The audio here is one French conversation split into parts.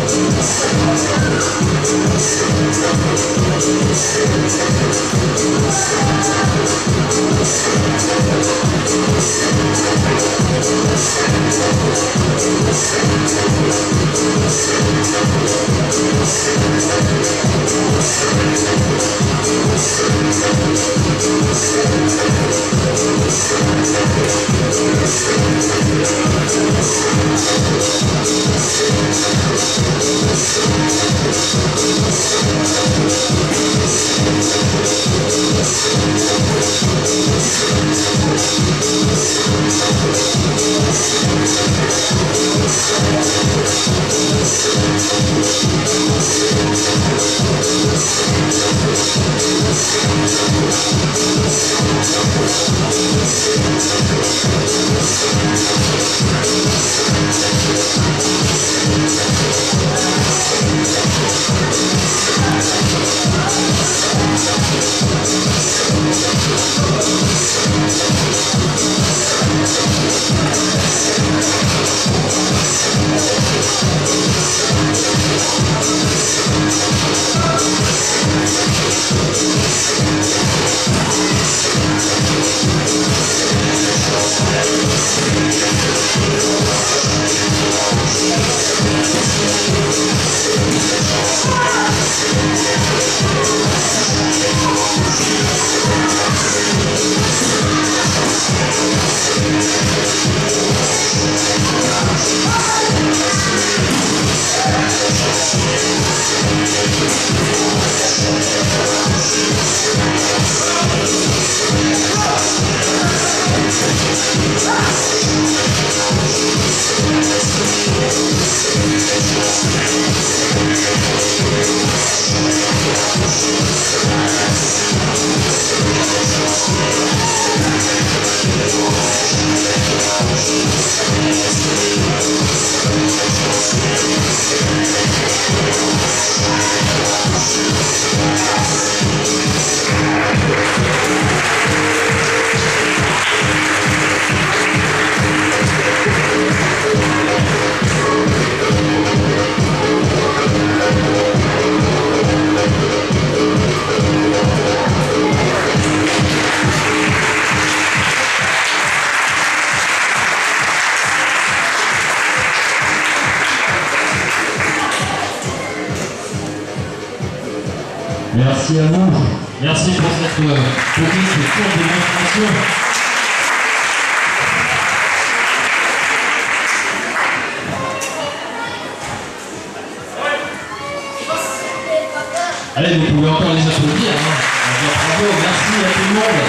Merci à vous. Merci pour cette petite courte démonstration. Allez, vous pouvez encore les applaudir. Bravo, merci à tout le monde.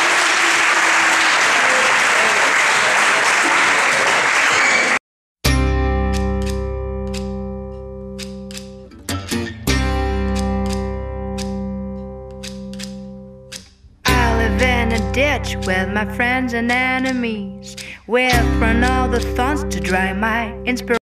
In a ditch with my friends and enemies, with from all the thorns to dry my inspiration.